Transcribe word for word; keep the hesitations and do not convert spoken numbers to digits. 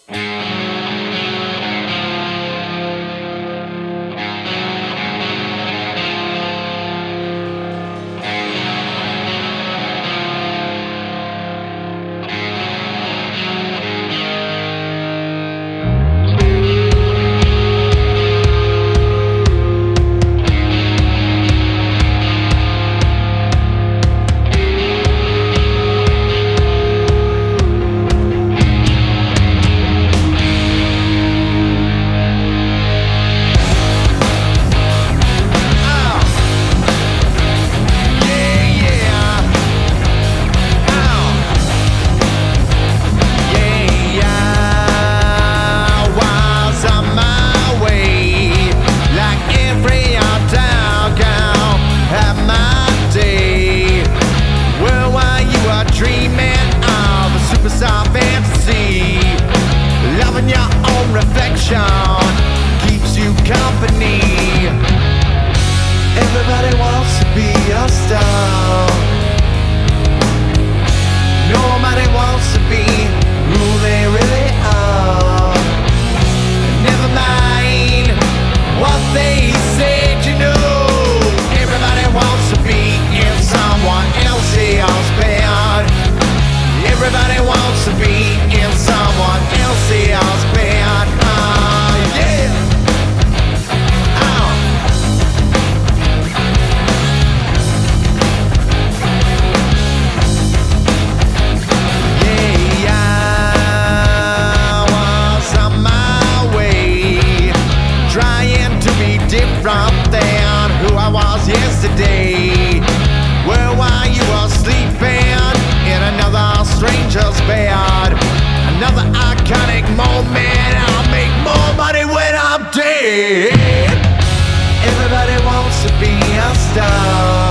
Keeps you company. Everybody wants to be a star. Nobody wants to be who they really are. Never mind what they said, you know. Everybody wants to be in someone else's bed. Everybody wants to be in someone else's bed. Uh, yeah. Oh. Yeah, I was on my way, trying to be different than who I was yesterday. Where were you all sleeping in another stranger's bed? Another iconic moment. I'll make more money when I'm dead. Everybody wants to be a star.